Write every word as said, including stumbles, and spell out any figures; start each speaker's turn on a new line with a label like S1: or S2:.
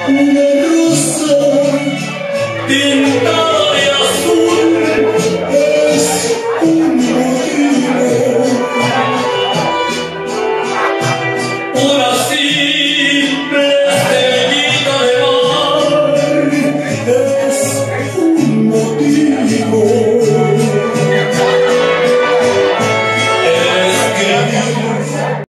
S1: una rosa pintada de azul es un motivo. Una simple estrellita de mar es un motivo.